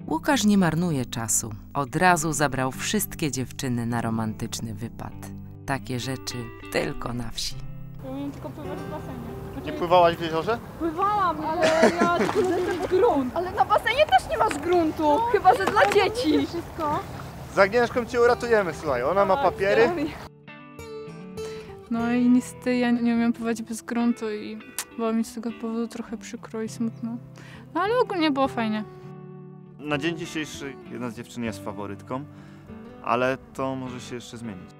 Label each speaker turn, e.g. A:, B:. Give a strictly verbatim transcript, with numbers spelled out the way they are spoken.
A: Łukasz nie marnuje czasu. Od razu zabrał wszystkie dziewczyny na romantyczny wypad. Takie rzeczy tylko na wsi.
B: Ja umiem tylko pływać w basenie. Znaczy,
C: Nie pływałaś w jeziorze?
B: pływałam, ale ja tylko lubię grunt.
D: Ale na basenie też nie masz gruntu, chyba że dla dzieci.
B: Wszystko.
C: Z Agnieszką cię uratujemy, słuchaj. Ona ma papiery.
E: No i niestety ja nie umiem pływać bez gruntu i było mi z tego powodu trochę przykro i smutno. No ale ogólnie było fajnie.
C: Na dzień dzisiejszy jedna z dziewczyn jest faworytką, ale to może się jeszcze zmienić.